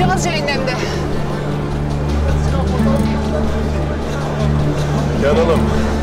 Buluşacağız cehennemde. Yanalım.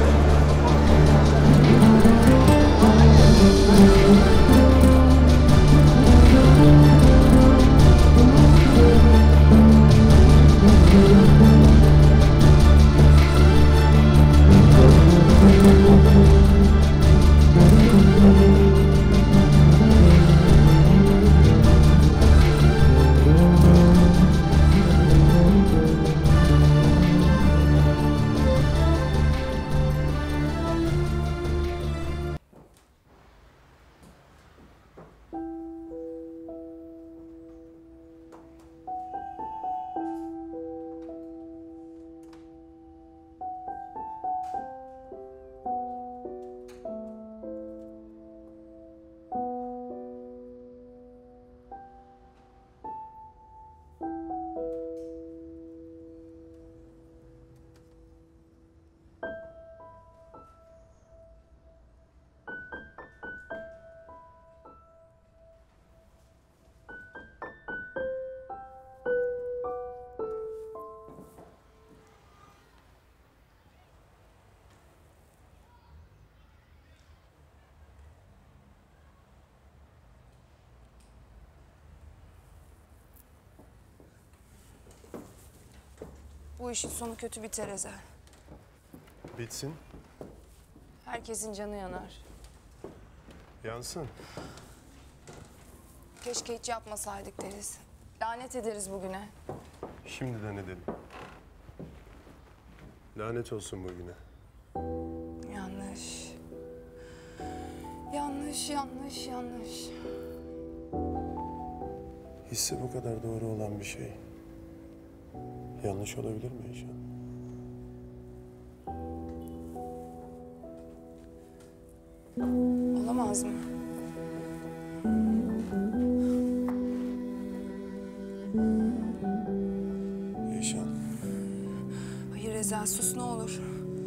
Bu işin sonu kötü biter Ezel. Bitsin. Herkesin canı yanar. Yansın. Keşke hiç yapmasaydık deriz. Lanet ederiz bugüne. Şimdiden edelim. Lanet olsun bugüne. Yanlış. Yanlış, yanlış, yanlış. Hissi bu kadar doğru olan bir şey yanlış olabilir mi Eyşan? Olamaz mı? Eyşan. Hayır Ezel, sus ne olur.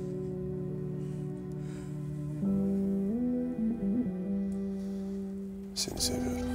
Seni seviyorum.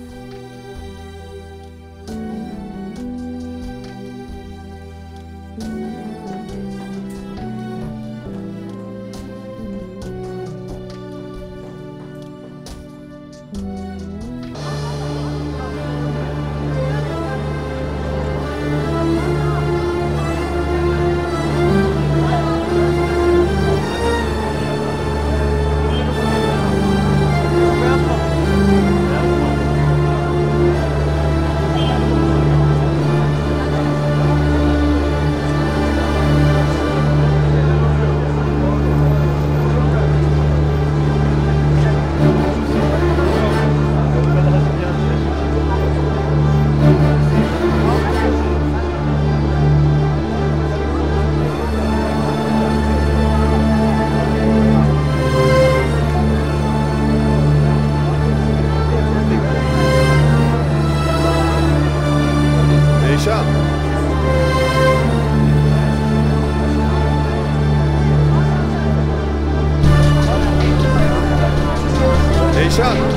Eyşan! Eyşan!